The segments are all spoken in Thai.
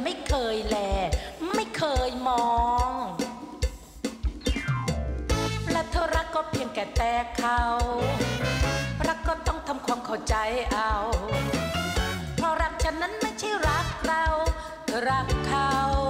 ไม่เคยแลไม่เคยมองและเธอรักก็เพียงแค่แต่เขารักก็ต้องทำความเข้าใจเอาเพราะรักฉันนั้นไม่ใช่รักเราเธอรักเขา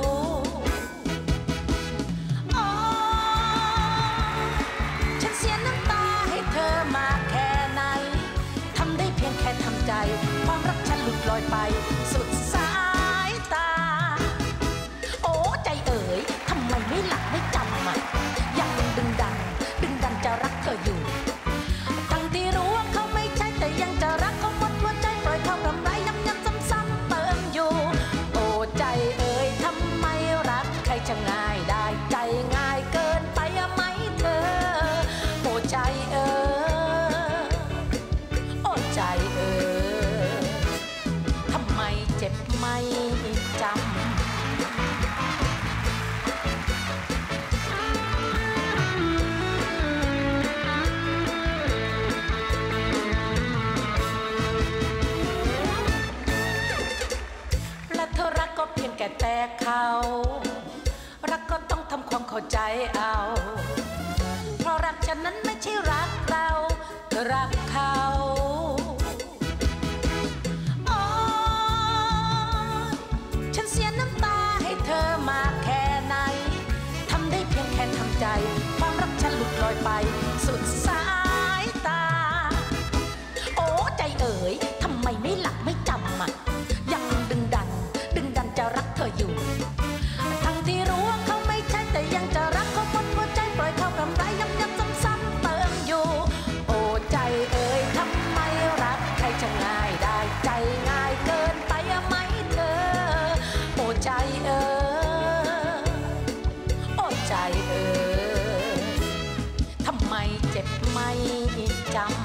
ฉันเสียน้ำตาให้เธอมาแค่ไหนทำได้เพียงแค่ทำใจความรักฉันหลุดลอยไปสุดสายตาโอ้ใจเอ๋ยทำไมไม่หลับไม่จำอ่ะยังดึงดันจะรักเธออยู่ทั้งที่รู้ว่าเขาไม่ใช่แต่ยังจะรักเขาหมดหัวใจปล่อยเขาทำร้ายย้ำซ้ำเติมอยู่โอ้ใจเอ๋ยทำไมรักใครจะง่ายได้ใจง่ายเกินไปไหมเธอโอ้ใจเอ๋ยโอ้ใจเอ๋ยทำไมเจ็บไม่จำเธอรักก็เพียงแค่แต่เขารักก็ต้องทำความเข้าใจเอาเพราะรักฉันนั้นไม่ใช่รักเราเธอรักเขาฉันเสียน้ำตาให้เธอมาแค่ไหนทำได้เพียงแค่ทำใจความรักฉันหลุดลอยไปสุดสายตาโอ้ใจเอ๋ยทำไมไม่หลับไม่จำอ่ะยังดึงดันจะรักเธออยู่ทั้งที่รู้ว่าเขาไม่ใช่แต่ยังจะรักเขาหมดหัวใจปล่อยเขาทำร้ายย้ำซ้ำเติมอยู่โอ้ใจเอ๋ยทำไมรักใครจะง่ายได้ใจง่ายเกินไปไหมเธอโอ้ใจเอ๋ยโอ้ใจเอ๋ยทำไมเจ็บไม่จำ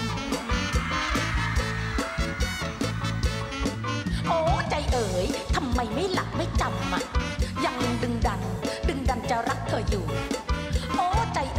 โอ้ใจเอ๋ยทำไมไม่หลับไม่จำอ่ะยังดึงดันจะรักเธออยู่โอ้ใจ